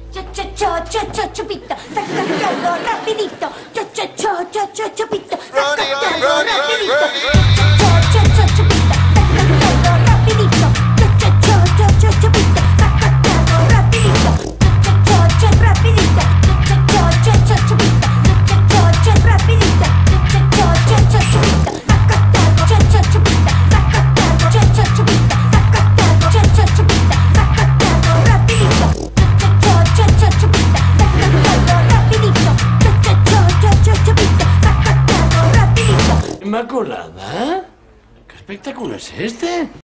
Chupito, saca rapidito. Chupito, saca rapidito. Chupito, saca rapidito. Chupito, saca rapidito. Rapidito. Chupito, rapidito. Chupito, Inmaculada, ¿qué espectáculo es este?